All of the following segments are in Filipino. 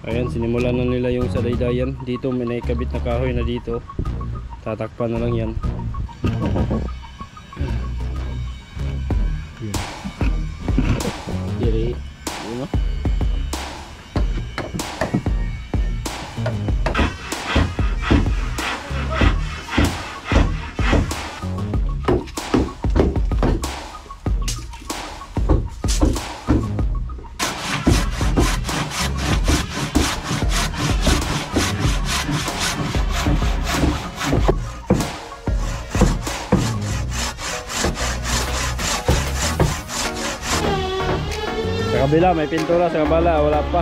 Ayan, sinimulan na nila yung sa daydayan. Dito may naikabit na kahoy na dito. Tatakpan na lang yan. Diri, yun o. Sa kabila may pintura, sa kabala wala pa.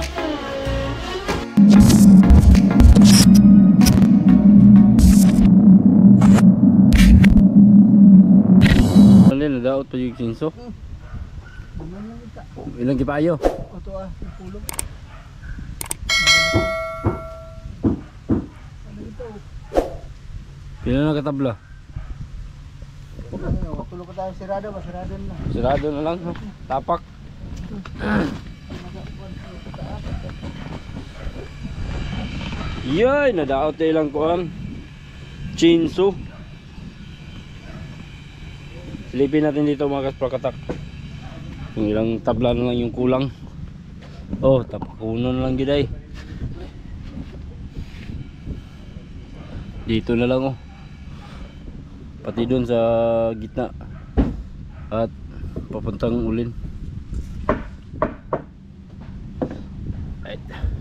Ano din, nadaot pa yung kinso? Ilang kipayo? Ito pulong. Pila na katabla? Tulog ko tayo sirado, masirado na. Sirado na lang, no? Tapak. Yay, nadaot na ilang kuhan. Chinso. Silipin natin dito mga kasprakatak. Yung ilang tabla na lang yung kulang. Oh, tapakuno na lang giday. Dito na lang oh. Pati dun sa gitna. At papuntang ulin. Right.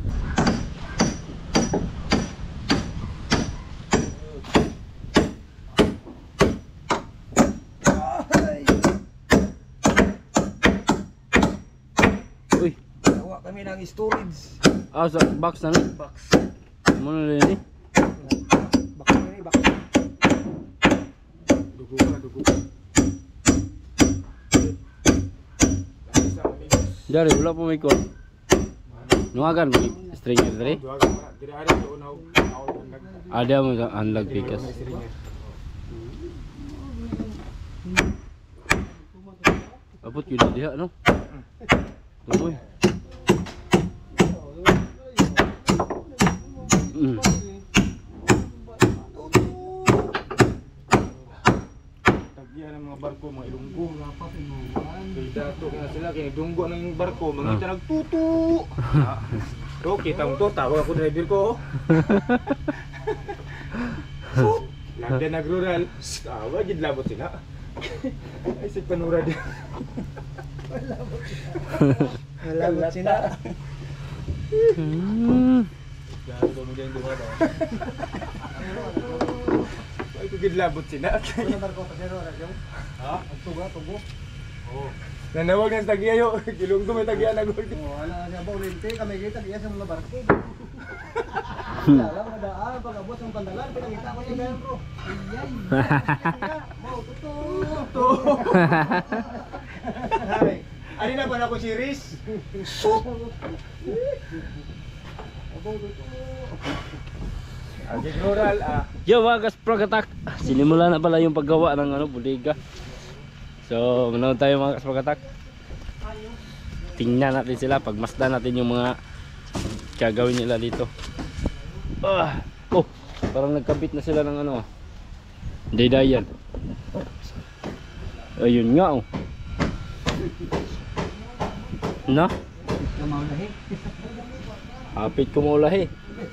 Uy, Gawa kami ng storage. ah, sa box na ni. Box. Muna na yun eh. Box na ni, box. Dugo ka, dugo. Dari, wala po may kuha. Nungagan mo stringer dari? Ada mo sa unlock pikas. Abot yun na diha, no? Tumoy. Tagyan ng mga barko, mga ilunggo. Kaya dato na sila, kinidunggo ng barko, mga ito nagtutu. Rocky, to, tawag ako driver ko. Lagda nag-rural, tawag, labot sila. Ay, si panura din. Malabot sila. Dato mo dyan dumada. Ay, kugidlabot sila. Ano barko pa zero, radyo? Ha? Tugo, tugo. Oo. Nanawag ng tagiyayo, kilunggo may tagiya na guldi. Wala siya ba ulit kami kita diya sa mga barko. Alam mo daan pag-abot ng pandalan pinangita ko yung ganyan bro. Iyay. Mau tutu. Ari na ba na ko series? Abong tutu. Agig rural Yo mga kasprakatak, sinimula na pala yung paggawa ng ano, bodega. So manood tayo mga kasprakatak. Tingnan natin sila, pagmasdan natin yung mga gagawin nila dito. Oh, parang nagkabit na sila ng ano, daydayan. Ayun nga oh. No? Kamalahi. Hapit ko maulahi.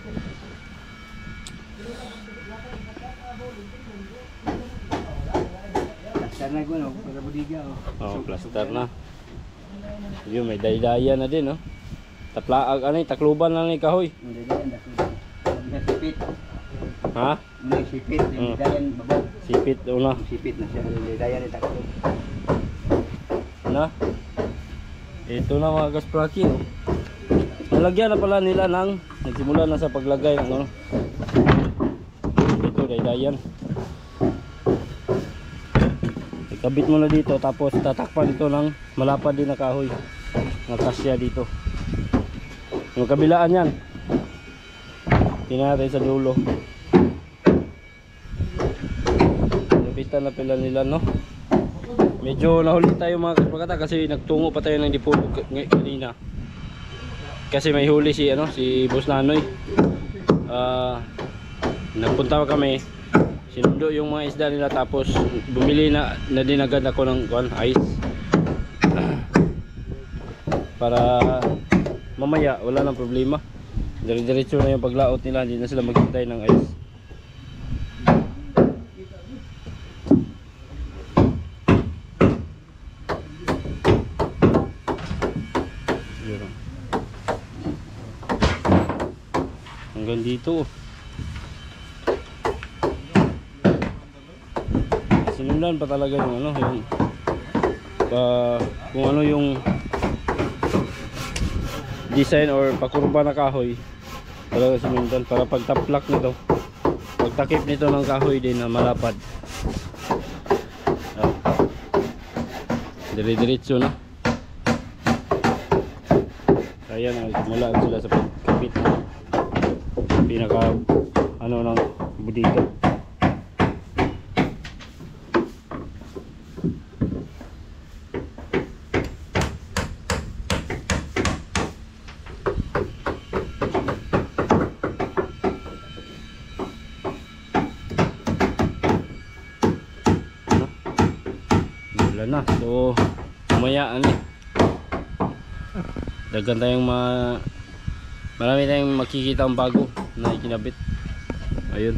Sana ko no, para budiga oh. Oh, plaster na. Yun, may daydayan na din, oh. Taplaag, ano, takluban na ni kahoy. Hindi yan dako. May sipit. Ha? May sipit, hindi dayan babaw. Sipit una. Sipit na siya, hindi dayan ni taklo. Na? Ito na mga kaspraki, oh. Nalagyan na pala nila ng, nagsimula na sa paglagay ng ano. Ito, daydayan. Ikabit mo na dito, tapos tatakpan ito ng malapad din na kahoy. Nakasya dito. Yung kabilaan yan. Tingnan natin sa dulo. Napitan na pala nila, no? Medyo nahuli tayo mga kasprakatak kasi nagtungo pa tayo ng Dipolog kanina. kasi may huli si ano, si Boss Nanoy. Nagpunta kami, sinundo yung mga isda nila, tapos bumili na din agad ako ng ice para mamaya wala nang problema, dire-diretso na yung paglaot nila, hindi na sila maghintay ng ice. Hanggang dito. Sinundan pa talaga yung ano, yung kung ano yung design or pakurba na kahoy, talaga sinundan para pagtaplak nito, pagtakip nito ng kahoy din na malapad. Dire-diretso na. Kaya nagsimula sila sa pagkapit pinaka ano ng budito. Wala na. So mamaya ano, dagan tayong marami tayong makikita ang bago na ikinabit. Ayun.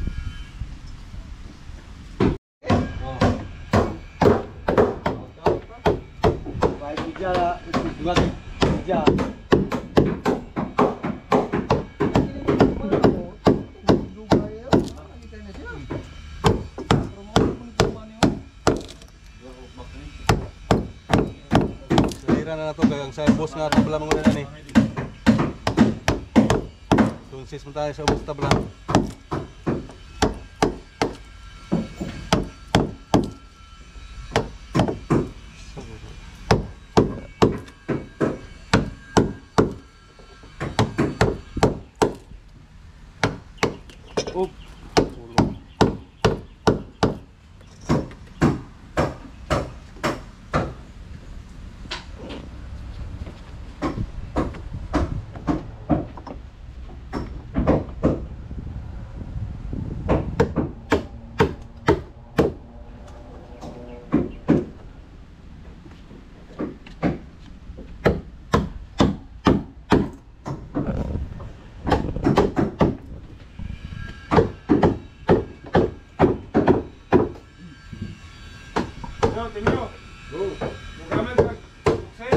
Na nato kaya sa boss nga tabla mo na ni. Tunsis mo tayo sa boss tabla. Up. Tinyo. Gamit sa buksin.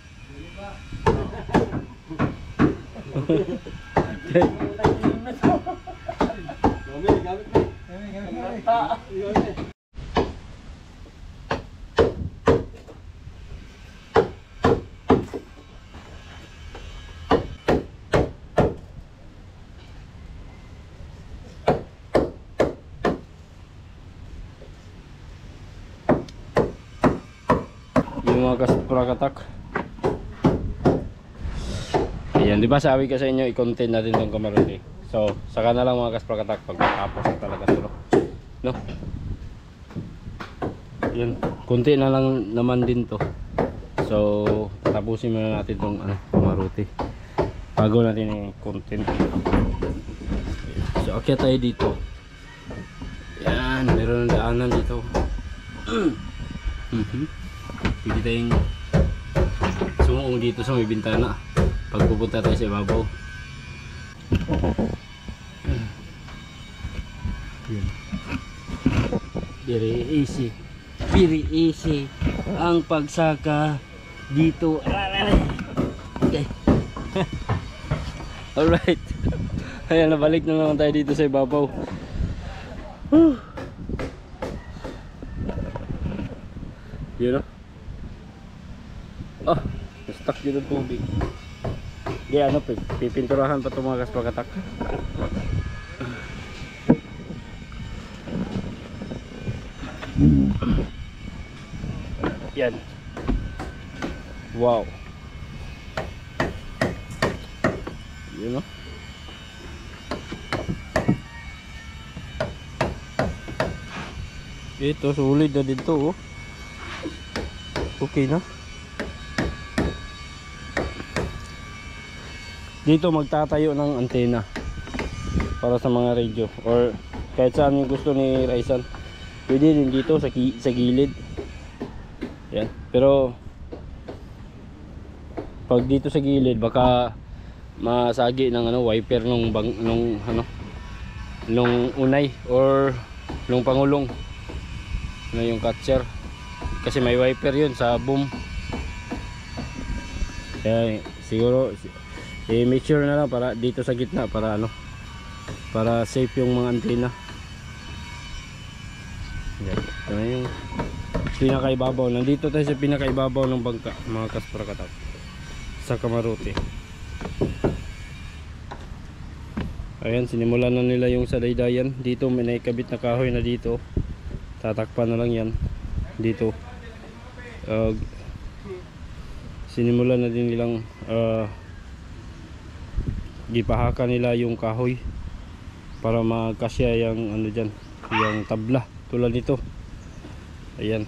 Yung mga kasprakatak. Ayan, di ba sabi ko sa inyo i-contain natin tong kamarote. So, saka na lang mga kasprakatak pag matapos na talaga ito, no? Yan, konti na lang naman din to. So, tapusin muna natin tong kamarote bago natin i-contain. So, okay tayo dito. Yan, meron ng daanan dito. Pwede tayong sumuong dito sa may bintana pag pupunta tayo sa ibabaw. Very easy. Very easy ang pagsaka dito. Okay. Alright. Ayan, nabalik na naman tayo dito sa ibabaw. Yun know? Oh, stuck dito ang tubig. Di ano, pipinturahan pa itong mga kasprakatak. Yan. Wow. Yun know? Ito, sulit na dito oh. Okay na. dito magtatayo ng antena para sa mga radio or kahit saan yung gusto ni Raisan. Pwede din dito sa gilid. Yan. Pero pag dito sa gilid baka masagi ng wiper nung unay or nung pangulong na yung catcher, kasi may wiper yun sa boom. Kaya siguro make sure na lang para dito sa gitna para para safe yung mga antena. Yan. Ito na yung pinakaibabaw. Nandito tayo sa pinakaibabaw ng bangka, mga kasprakatak, sa Kamarote. Ayan, sinimulan na nila yung salaydayan. Dito may naikabit na kahoy na dito. Tatakpan na lang yan dito. Sinimulan na din nilang gipahaka nila yung kahoy para magkasya yung dyan, yung tabla tulad nito. Ayan.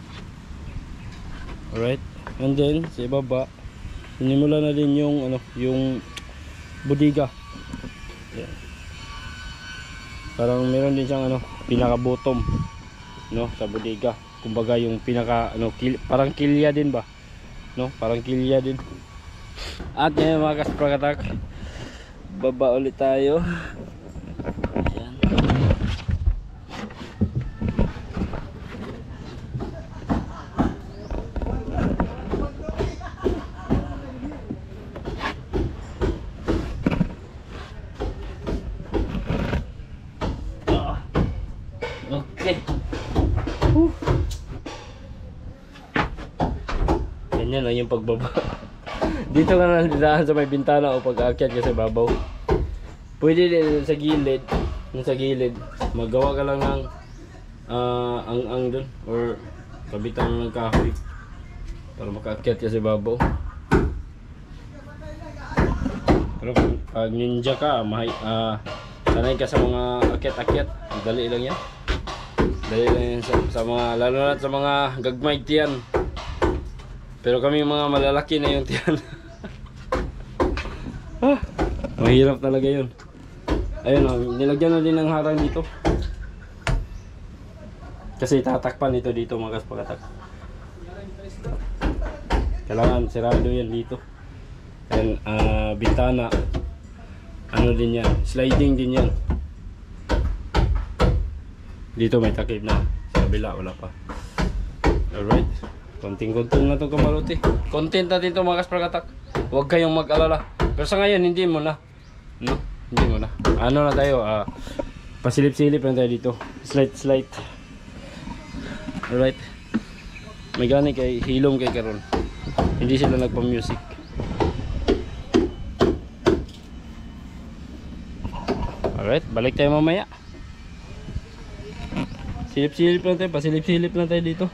Alright, and then sa ibaba sinimulan na din yung yung budiga. Ayan. Parang meron din siyang pinaka bottom sa budiga, kumbaga yung pinaka parang kilya din ba, parang kilya din. At ngayon mga kasprakatak, baba ulit tayo. Ayan. Okay. Ganyan lang yung pagbaba. Dito ka na didaan sa may bintana o pag-aakyat ka sa babaw. Pwede din sa gilid, magawa ka lang ng ang dun or kabitan ng kahoy para makaakyat ka sa babaw. Pero pag ninja ka, sanay ka sa mga akyat-akyat, dali lang yan. Dali lang yan sa mga, lalo na sa mga gagmay tiyan. Pero kami mga malalaki na yung tiyan. Mahirap talaga yun. Ayun nilagyan na din ng harang dito. Kasi tatakpan ito dito mga kasprakatak. Kailangan sirado yan dito. And bintana, din yan, sliding din yan. Dito may takip na, sa kabila wala pa. Alright, konting-konting na itong Kamarote. Content natin ito mga kasprakatak. Huwag kayong mag-alala. Pero sa ngayon hindi mo na, hindi mo na. Na tayo, pasilip-silip na tayo dito. Slide. Alright, may gani kay hilom kay karon. Hindi sila nagpa-music. Alright, balik tayo mamaya. Silip-silip lang tayo, pasilip-silip lang tayo dito.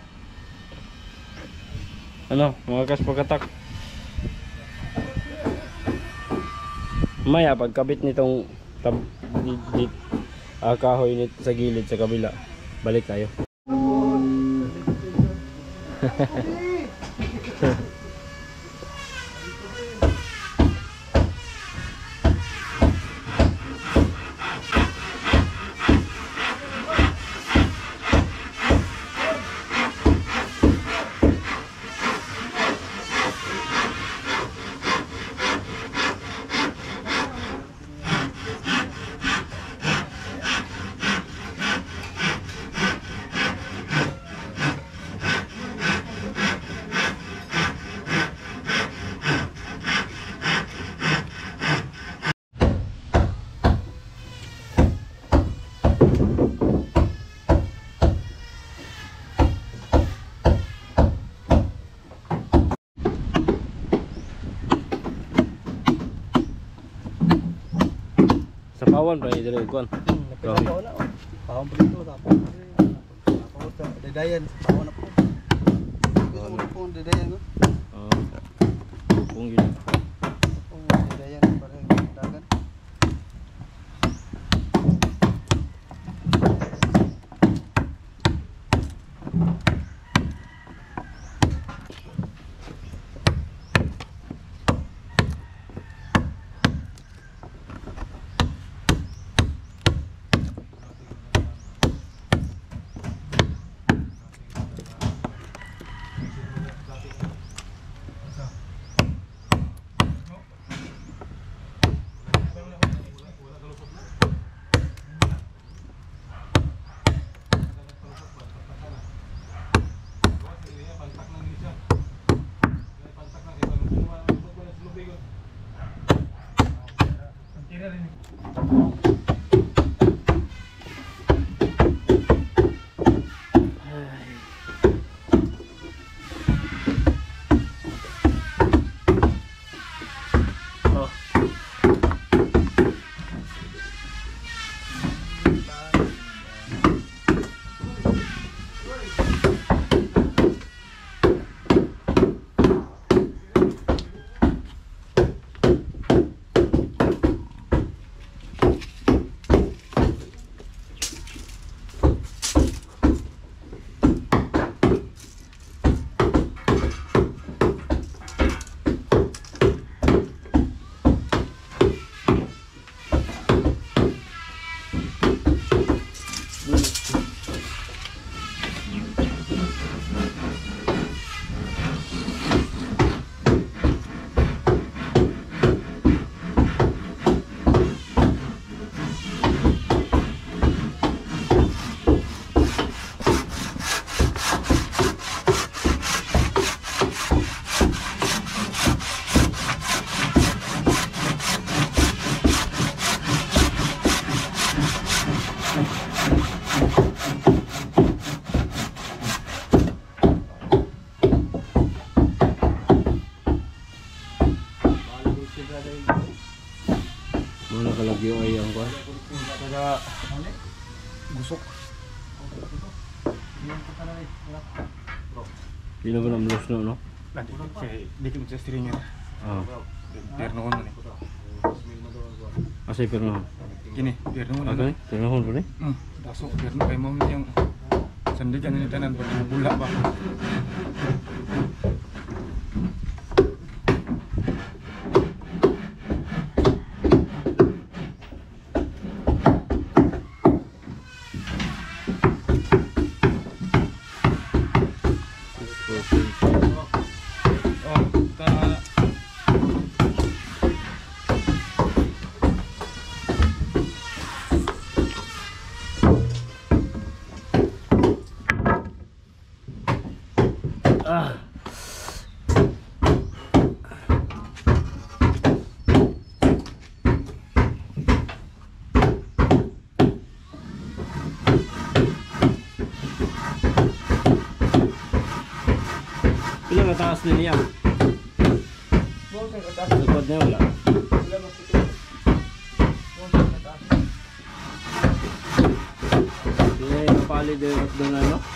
Mga kasprakatak. Maya pagkabit nitong kahoy nito sa gilid sa kabila, balik tayo. Sa pawan pa dito kuan. Napitaw na. Pahon pa dito tapos. Dedayan, pahon na po. Gusto po dedayan ko. Kung yun. Dedayan para dagan. Kira rin. Oh. Mana kalagyo ay ang kuan? Kaya gusok. Pila ba na melos no? Nanti kay dikit mo sa steering niya. Ah. Terno ko ni. Asay pero no. Kini, terno ko Okay, tinahon pa ni. Dasok terno kay mo yung sandigan ni tanan bula ba. Oh, ta Ah. Pila na taas na niya? Likod niya wala. Pila yung napalid yung doon na no?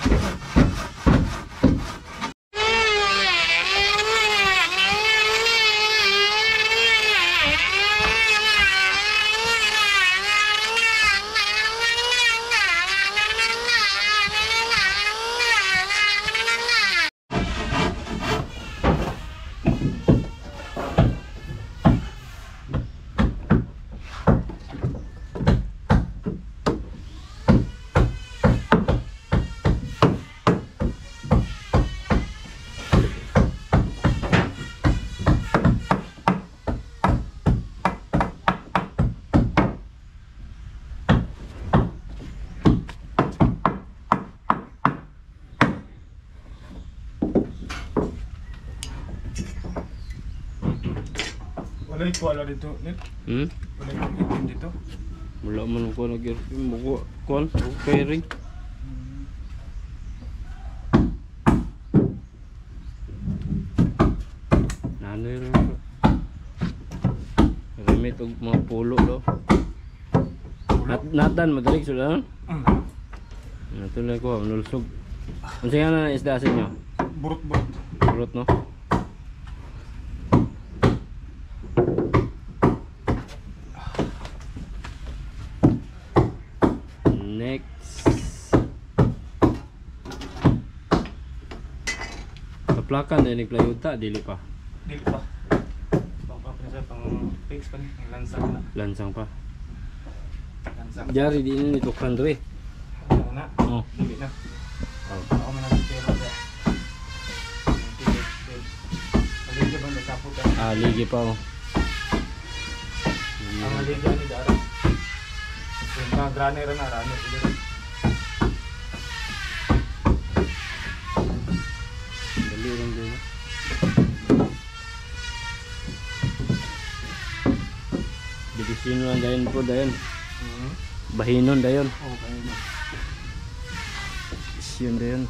wala ito wala dito. Net. Wala itim dito. Wala man ko nag-airpin mo ko. Kuan, fairing. Nanoy rin ko. Remit og mga pulo do. Natan madalig sila no? Natuloy ko, nulsog. Unsa nga na isda sa inyo? Burot-burot. Purot no? Next. Kaplakan din plywood ta, dili pa. Dili pa. Pang sa pang fix pa ni lansang na. Lansang pa. Lansang. Jari di ini tukan dre. Ano na? Oh. Dili na. Oh. Ako man ang pero ya. Aligi ba na kapot ka? Ah, ligi pa oh. Ang aligi ni Dara. Yung mga granny rin na rano sila. Dali lang din. Bidisinon dayon po dayon. Bahinon dayon. Oh, kaya mo. Isyon dayon.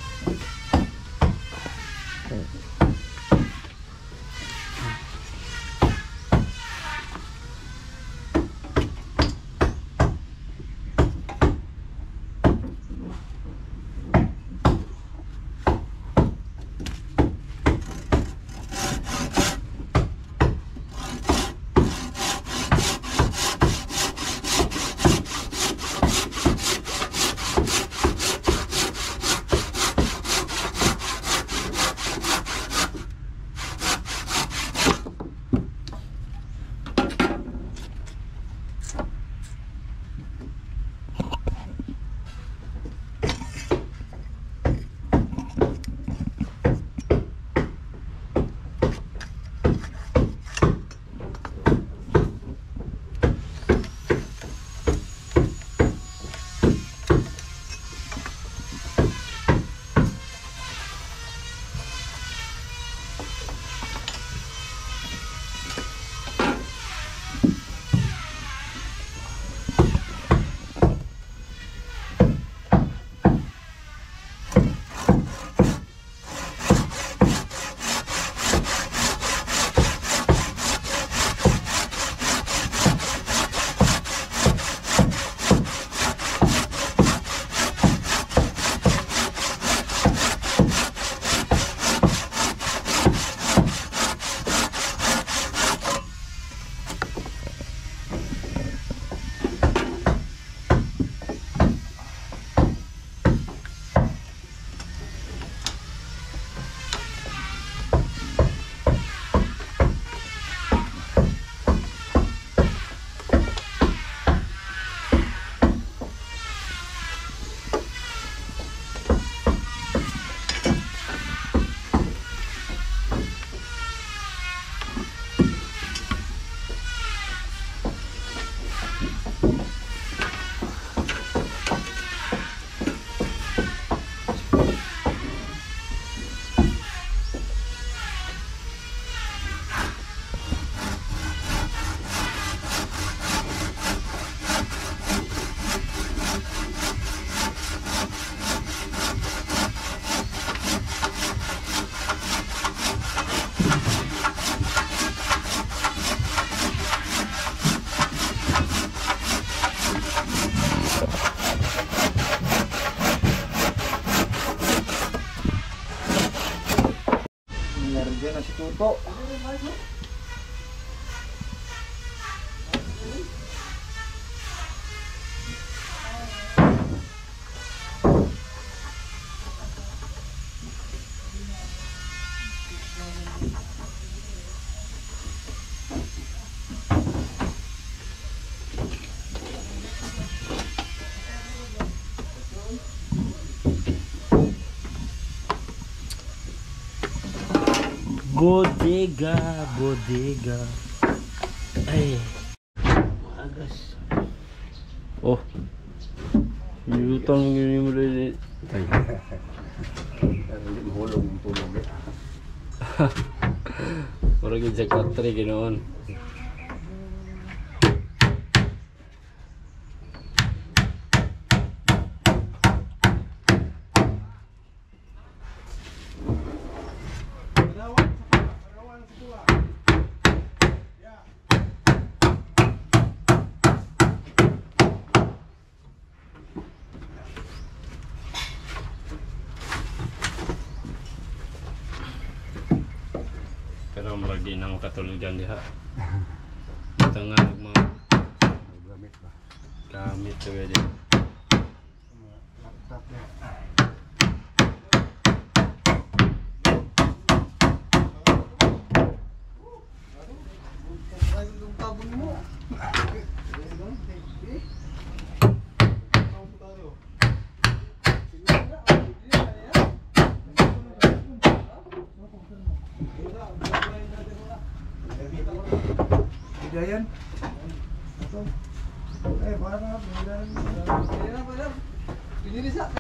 Diyan na si Tuto. Bodega, bodega. Ay. Agas. Oh. Yutang yun mo rin. Ay. Hulog yung tulog eh. Murag yung Jack-Patri ginoon. Pero murag di na makatulog dyan diha. Tanga mga Gamit ba? gamit to pwede. Laptop niya. Yung tabon mo. Hidayan. Eh, para hidayan. Pinili sa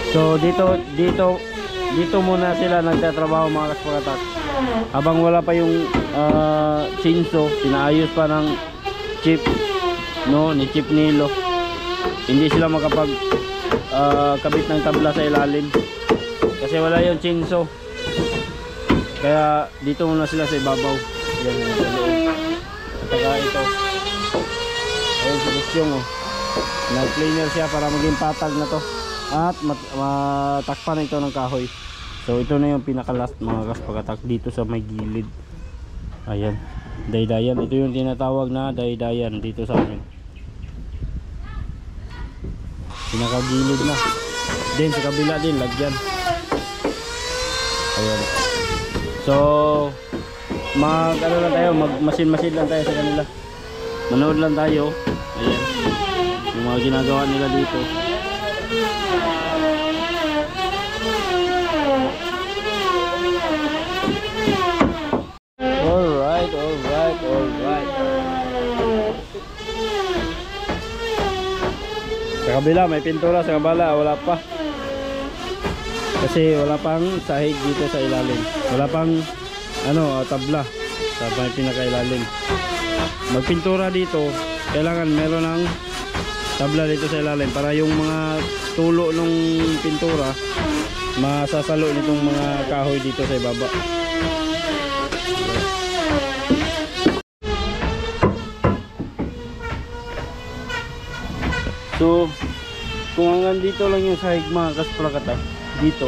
So dito muna sila nagtatrabaho mga kaspakatak. Habang wala pa yung chainsaw, pinaayos pa ng Chief, no, ni Chief Nilo. Hindi sila makapag kabit ng tabla sa ilalim kasi wala yung chainsaw. Kaya dito muna sila sa ibabaw. Yan, sa loob. Saka ito. Ayun si Gustyong, oh. Nag-cleaner siya para maging patag na to. At matakpan ito ng kahoy. So ito na yung pinaka-last mga kaspakatak dito sa may gilid. Ayan. Daydayan. Ito yung tinatawag na daydayan dito sa amin. Pinaka-gilid na. Then sa kabila din, lagyan. Ayan. So ano lang tayo, masin-masin lang tayo sa kanila. Manood lang tayo. Ayan. Yung mga ginagawa nila dito. Alright. Sa kabila may pintura, sa kabala wala pa. Kasi wala pang sahig dito sa ilalim. Wala pang tabla sa may pinakailalim. Magpintura dito, kailangan meron ng tabla dito sa ilalim para yung mga tulo ng pintura masasalo nitong mga kahoy dito sa ibaba. So kung hanggang dito lang yung sahig mga kaspakatak, dito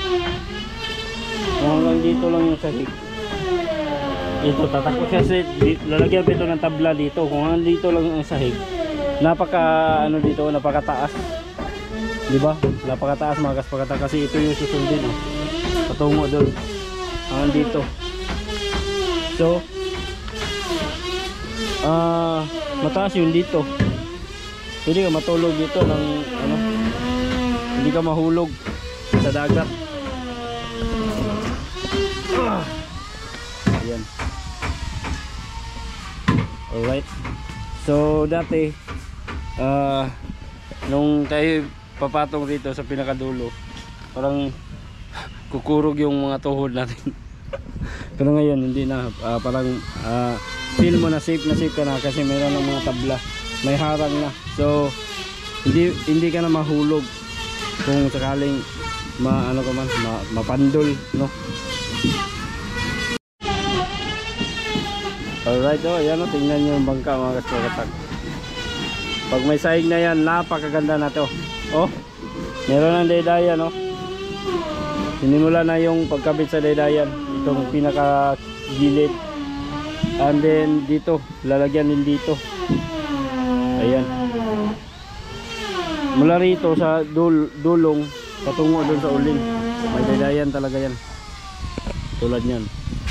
kung hanggang dito lang yung sahig, ito tatakot kasi lalagyan ito ng tabla dito. Kung hanggang dito lang yung sahig, napakataas, di ba? Napakataas mga kaspakatak kasi ito yung susundin, oh. Patungo doon hanggang dito. So mataas yun dito. Hindi ka matulog dito ng hindi ka mahulog sa dagat. Ayan. Alright. So dati nung tayo papatong dito sa pinakadulo, parang kukurog yung mga tuhod natin. Pero ngayon hindi na, parang feel mo na safe ka na kasi mayroon ng mga tabla, may harang na. So hindi ka na mahulog kung sakaling mapandol, no? Alright, ayan, tingnan nyo yung bangka mga kaspakatak. Pag may sahig na yan, napakaganda na to. Oh, meron ng daydayan, no? Sinimula na yung pagkabit sa daydayan, itong pinaka gilid. And then dito, lalagyan din dito. Ayan. Mula rito sa dulong patungo doon sa uling, may daydayan talaga yan. Tulad nyan.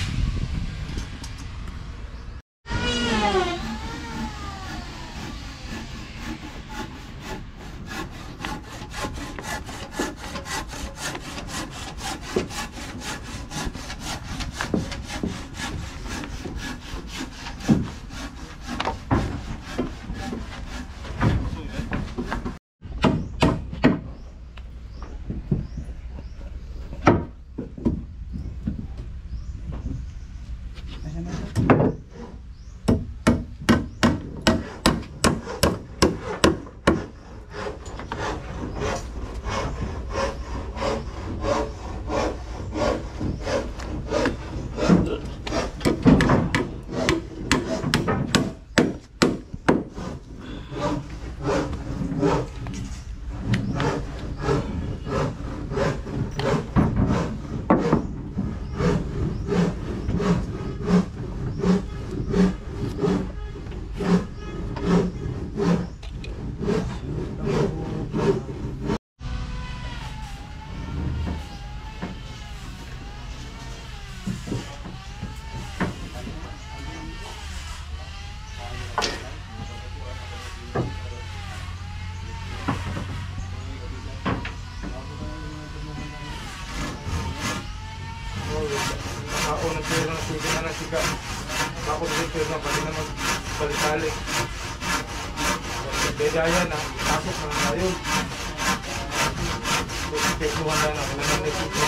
Ako nagpira ng sugi na nagsika. Ako nagpira na pati na magbalik-balik. Daydayan na, pasok na tayo. Tekluhan na lang. Wala nang nagsusunod.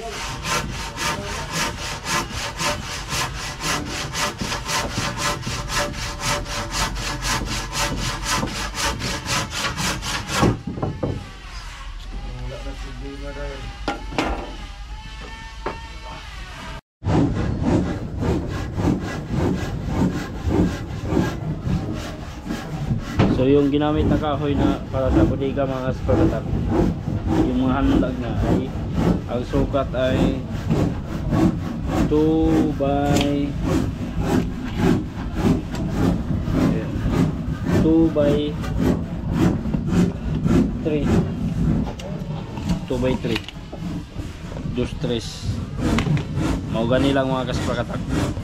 Wala na problema dahil. So yung ginamit na kahoy na para sa bodega mga kaspagatak, yung mga handag na ay ang sukat ay 2 by 2 by 3 2 by 3 dos tres mau gani lang mga kaspagatak.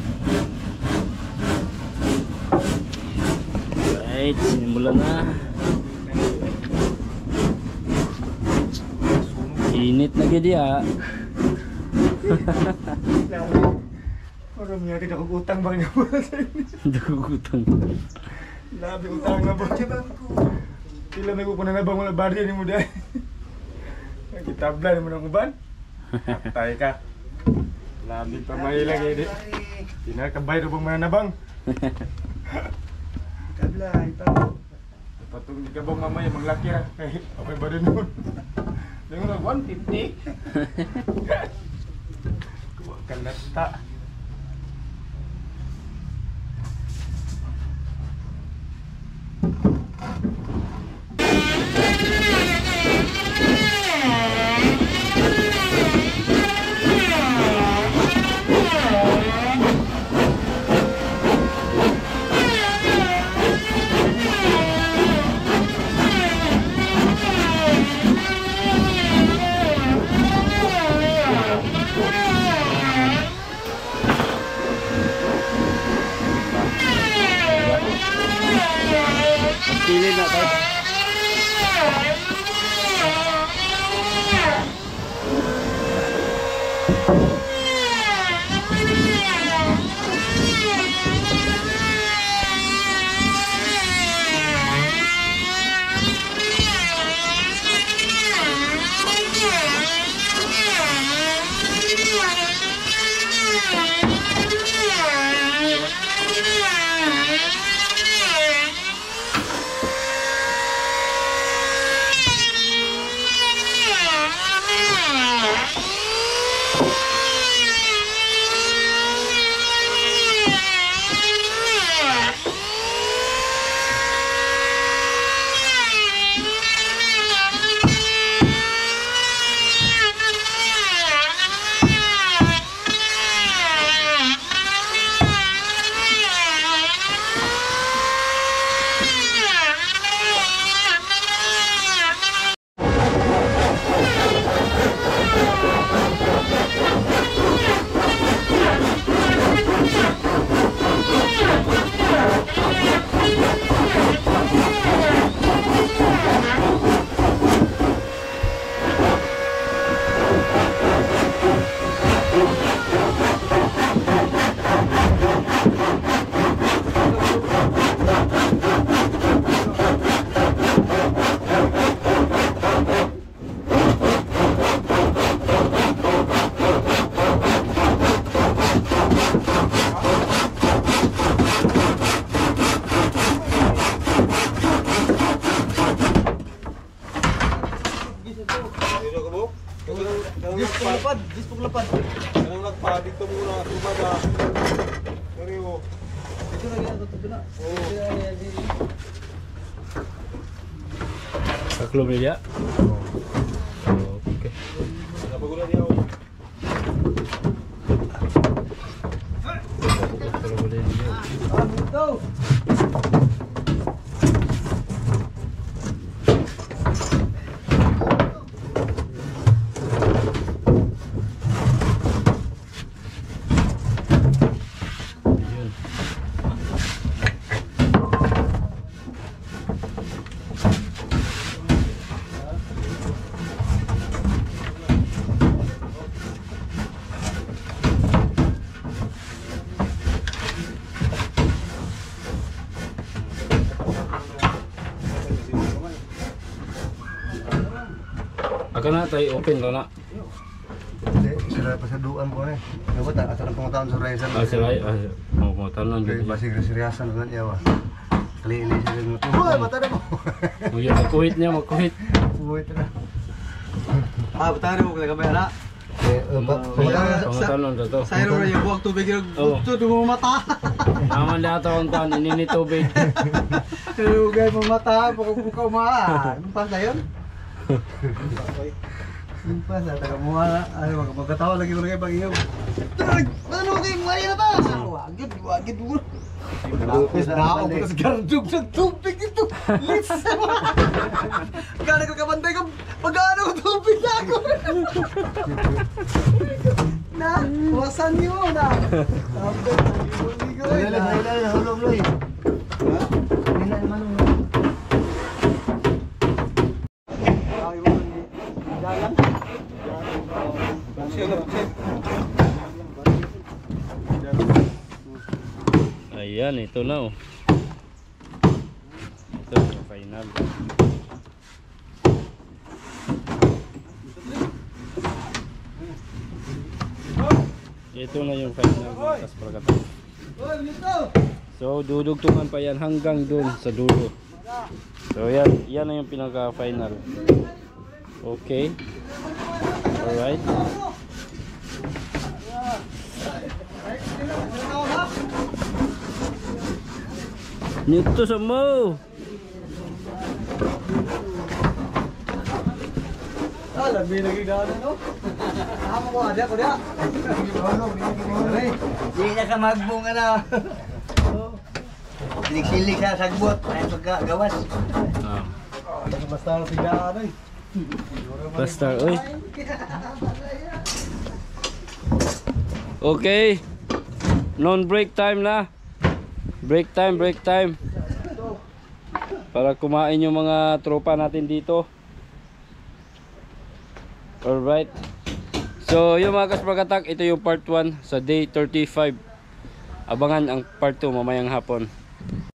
Right, sinimulan na. Init na gid ya. Parang may akin akong utang ba niya po sa inyo? Dugutang. Labi utang na ba? Sila nagpupunan na bang wala barya ni mo dahil? Nagkitabla ni mo ng uban? Patay ka. Labi pa mahilang ini. Tinakabay na bang mananabang? Kabla, ito. Patong di ka bang mamaya maglaki ra. Kahit okay ba rin nun? Yung nag 150. Kuha ka lata. Pili na tayo. lapad. Kanang nagpadik to muna tumada. Pero Ito lagi ato tabi na. Kaklo media. Oke. napagula niya ako. Kalau boleh dia. Ito. Yun. Aka na tayo open ka na. Hindi, sila pasaduan ko eh. Dapat asa ng pangutaon sa Raisan. Sila mau tanan Kaya dito. basig seriasan kan ya wah. Kali-kali sila mo. Hoy, mata na mo. Mo yun magkuhit niya, magkuhit. Buhay ito na. Ah, batari mo kaya kamera. Pangutanon na to. Sayro na yung buwag tubig yung Oo. bukto, mo mata. Naman lahat akong kan, inini tubig. Tulugay mo mata, buka maan. Anong pas na yun? Anong pas na, taga mo na. Ay, magkatawa lagi mo na kayo pag iyo. Ano kayo, mali na ba? Wagid mo. Lapis na ako, bukas gardug sa tubig ito. Lis! Gano'n ko kabantay ko, pag-ano ko tubig na ako. Na, wasan niyo na. Sabi, ligoy na. Hulog loy. Ayan, ito na oh. Ito yung final. Ito na yung final ng Kaspargatang. So dudugtungan pa yan hanggang dun sa dulo. So yan na yung pinaka final. Okay. Alright. Nito sa mo. Labi lagi gano'n, no? Tama ko, ada ko dia. Di na ka magbunga na. Silik-silik sa sagbot. Ay pagkagawas. Ah. Basta si gano'n eh. Basta oy. Okay. Non-break time na. Break time. Para kumain yung mga tropa natin dito. Alright. So yung mga Kaspargatak, ito yung part 1 sa day 35. Abangan ang part 2 mamayang hapon.